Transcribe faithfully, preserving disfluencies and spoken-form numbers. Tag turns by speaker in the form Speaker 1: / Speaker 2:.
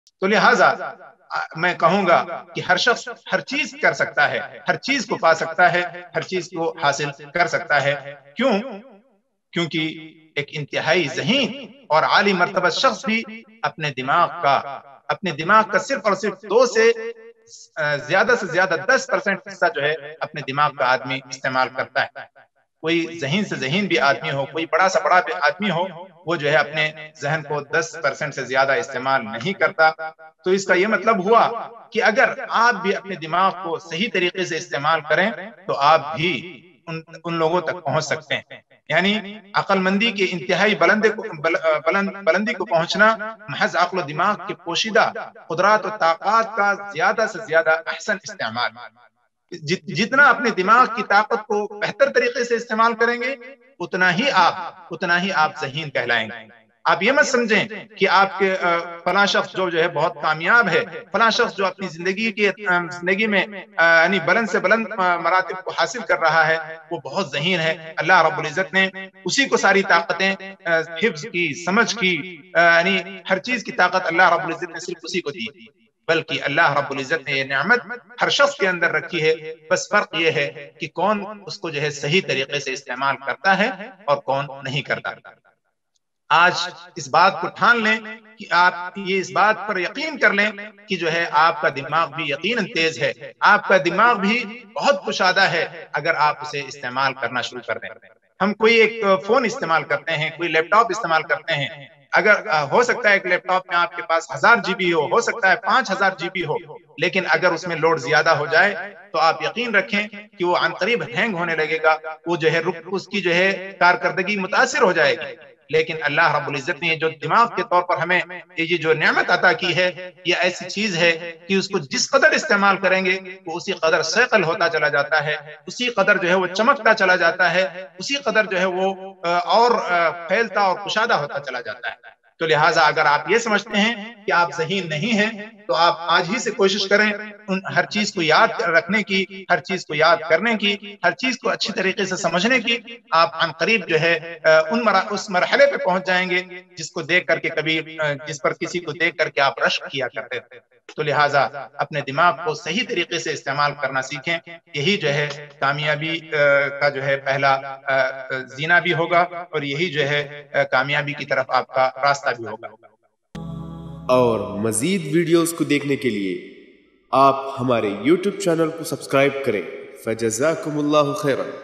Speaker 1: تو لہٰذا میں کہوں گا کہ ہر شخص ہر چیز کر سکتا ہے، ہر چیز کو پا سکتا ہے، ہر چیز کو حاصل کر سکتا ہے۔ کیوں؟ کیونکہ ایک انتہائی ذہین اور عالی مرتبہ شخص بھی اپنے دماغ کا اپنے دماغ کا صرف اور صرف دو سے زیادہ سے زیادہ دس پرسنٹ حصہ جو ہے اپنے دماغ کا آدمی استعمال کرتا ہے۔ کوئی ذہین سے ذہین بھی آدمی ہو، کوئی بڑا سا بڑا بھی آدمی ہو، وہ جو ہے اپنے ذہن کو دس پرسنٹ سے زیادہ استعمال نہیں کرتا۔ تو اس کا یہ مطلب ہوا کہ اگر آپ بھی اپنے دماغ کو صحیح طریقے سے استعمال کریں تو آپ بھی ان, ان لوگوں تک پہنچ سکتے ہیں۔ یعنی عقل مندی کے انتہائی بلند بلند بلندی کو پہنچنا محض عقل و دماغ کے پوشیدہ قدرات و طاقات کا زیادہ سے زیادہ احسن استعمال۔ جتنا اپنے دماغ کی طاقت کو بہتر طریقے سے استعمال کریں گے اتنا ہی آپ اتنا ہی آپ ذہین کہلائیں گے۔ آپ یہ مت سمجھیں کہ آپ کے فلاں شخص جو جو ہے بہت کامیاب ہے، فلاں شخص جو اپنی زندگی کی زندگی میں یعنی بلند سے بلند مراتب کو حاصل کر رہا ہے وہ بہت ذہین ہے۔ اللہ رب العزت نے اسی کو ساری طاقتیں حفظ کی، سمجھ کی، یعنی ہر چیز کی طاقت اللہ رب العزت نے صرف اسی کو دی، بلکہ اللہ رب العزت نے یہ نعمت ہر شخص کے اندر رکھی ہے۔ بس فرق یہ ہے کہ کون اس کو جو ہے صحیح طریقے سے استعمال کرتا ہے اور کون نہیں کرتا۔ آج اس بات کو ٹھان لیں کہ آپ یہ اس بات پر یقین کر لیں کہ جو ہے آپ کا دماغ بھی یقیناً تیز ہے، آپ کا دماغ بھی بہت کشادہ ہے اگر آپ اسے استعمال کرنا شروع کر دیں۔ ہم کوئی ایک فون استعمال کرتے ہیں، کوئی لیپ ٹاپ استعمال کرتے ہیں، اگر ہو سکتا ہے ایک لیپ ٹاپ میں آپ کے پاس ہزار جی بی ہو ہو سکتا ہے پانچ ہزار جی بی ہو، لیکن اگر اس میں لوڈ زیادہ ہو جائے تو آپ یقین رکھیں کہ وہ عن قریب ہینگ ہونے لگے گا، وہ جو ہے اس کی جو ہے کارکردگی متاثر ہو جائے گی۔ لیکن اللہ رب العزت نے جو دماغ کے طور پر ہمیں یہ جو نعمت عطا کی ہے یہ ایسی چیز ہے کہ اس کو جس قدر استعمال کریں گے وہ اسی قدر ثقل ہوتا چلا جاتا ہے، اسی قدر جو ہے وہ چمکتا چلا جاتا ہے، اسی قدر جو ہے وہ اور پھیلتا اور کشادہ ہوتا چلا جاتا ہے۔ تو لہٰذا اگر آپ یہ سمجھتے ہیں کہ آپ ذہین نہیں ہیں تو آپ آج ہی سے کوشش کریں ان ہر چیز کو یاد رکھنے کی، ہر چیز کو یاد کرنے کی، ہر چیز کو اچھی طریقے سے سمجھنے کی۔ آپ عن قریب جو ہے ان اس مرحلے پہ پہنچ جائیں گے جس کو دیکھ کر کے کبھی جس پر کسی کو دیکھ کر کے آپ رشک کیا کرتے تھے۔ تو لہٰذا اپنے دماغ کو صحیح طریقے سے استعمال کرنا سیکھیں، یہی جو ہے کامیابی کا جو ہے پہلا زینہ بھی ہوگا اور یہی جو ہے کامیابی کی طرف آپ کا راستہ بھی ہوگا۔
Speaker 2: اور مزید ویڈیوز کو دیکھنے کے لیے آپ ہمارے یوٹیوب چینل کو سبسکرائب کریں۔ فجزاکم اللہ خیرا۔